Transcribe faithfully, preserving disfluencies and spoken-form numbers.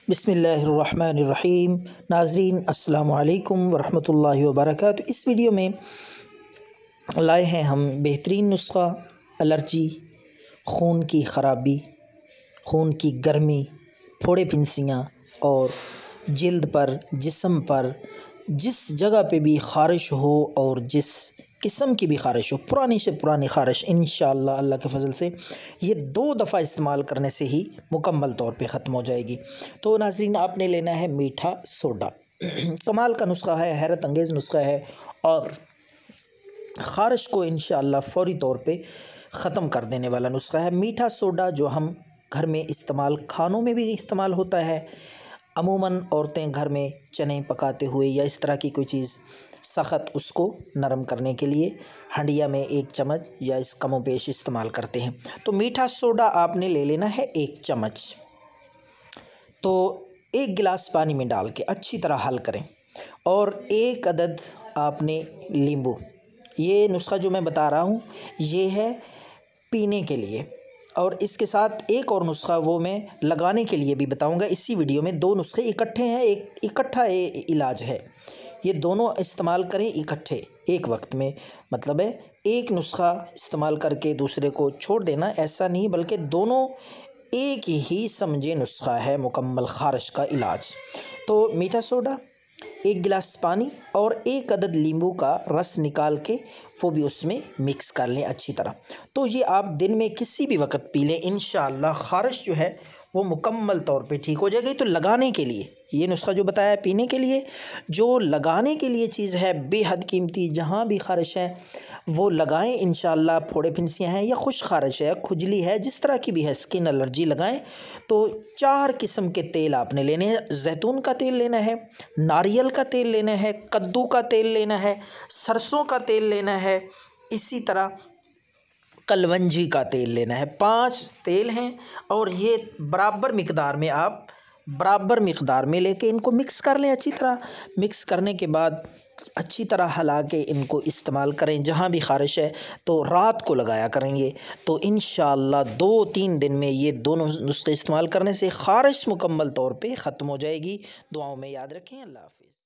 बिस्मिल्लाहिर्रहमानिर्रहीम। नाज़रीन अस्सलामु अलैकुम वरहमतुल्लाहि वबरकातुहू। इस वीडियो में लाए हैं हम बेहतरीन नुस्ख़ा एलर्जी, खून की ख़राबी, खून की गर्मी, फोड़े फिंसियाँ और जिल्द पर, जिस्म पर जिस जगह पे भी ख़ारिश हो और जिस किस्म की भी ख़ारिश हो, पुरानी से पुरानी ख़ारिश इंशाअल्लाह अल्लाह के फ़ज़ल से ये दो दफ़ा इस्तेमाल करने से ही मुकम्मल तौर पे ख़त्म हो जाएगी। तो नाज़रीन, आपने लेना है मीठा सोडा। कमाल का नुस्ख़ा है, हैरत अंगेज़ नुस्ख़ा है और ख़ारिश को इंशाअल्लाह फ़ौरी तौर पे ख़त्म कर देने वाला नुस्ख़ा है। मीठा सोडा जो हम घर में इस्तेमाल, खानों में भी इस्तेमाल होता है। अमूमन औरतें घर में चने पकाते हुए या इस तरह की कोई चीज़ सख़त, उसको नरम करने के लिए हंडिया में एक चम्मच या इस कमो पेश इस्तेमाल करते हैं। तो मीठा सोडा आपने ले लेना है एक चम्मच। तो एक गिलास पानी में डाल के अच्छी तरह हल करें और एक अदद आपने नींबू, ये नुस्ख़ा जो मैं बता रहा हूँ ये है पीने के लिए, और इसके साथ एक और नुस्ख़ा वो मैं लगाने के लिए भी बताऊंगा इसी वीडियो में। दो नुस्खे इकट्ठे हैं, एक इकट्ठा इलाज है, ये दोनों इस्तेमाल करें इकट्ठे एक वक्त में। मतलब है एक नुस्ख़ा इस्तेमाल करके दूसरे को छोड़ देना, ऐसा नहीं, बल्कि दोनों एक ही समझे नुस्ख़ा है मुकम्मल ख़ारिश का इलाज। तो मीठा सोडा, एक गिलास पानी और एक अदद नींबू का रस निकाल के वो भी उसमें मिक्स कर लें अच्छी तरह। तो ये आप दिन में किसी भी वक्त पी लें, इंशाअल्लाह ख़ारिश जो है वो मुकम्मल तौर पे ठीक हो जाएगी। तो लगाने के लिए ये नुस्ख़ा जो बताया पीने के लिए, जो लगाने के लिए चीज़ है बेहद कीमती, जहाँ भी ख़ारिश है वो लगाएं इंशाअल्लाह। फोड़े फिंसियाँ हैं या खुश ख़ारिश है, खुजली है, जिस तरह की भी है, स्किन एलर्जी लगाएं तो चार किस्म के तेल आपने लेने हैं। जैतून का तेल लेना है, नारियल का तेल लेना है, कद्दू का तेल लेना है, सरसों का तेल लेना है, इसी तरह कलवंजी का तेल लेना है। पांच तेल हैं और ये बराबर मिकदार में आप बराबर मिकदार में लेके इनको मिक्स कर लें अच्छी तरह। मिक्स करने के बाद अच्छी तरह हिला के इनको इस्तेमाल करें। जहाँ भी ख़ारिश है तो रात को लगाया करेंगे तो इंशाअल्लाह दो तीन दिन में ये दोनों नुस्खे इस्तेमाल करने से ख़ारिश मुकम्मल तौर पे ख़त्म हो जाएगी। दुआओं में याद रखें। अल्लाह हाफ़िज़।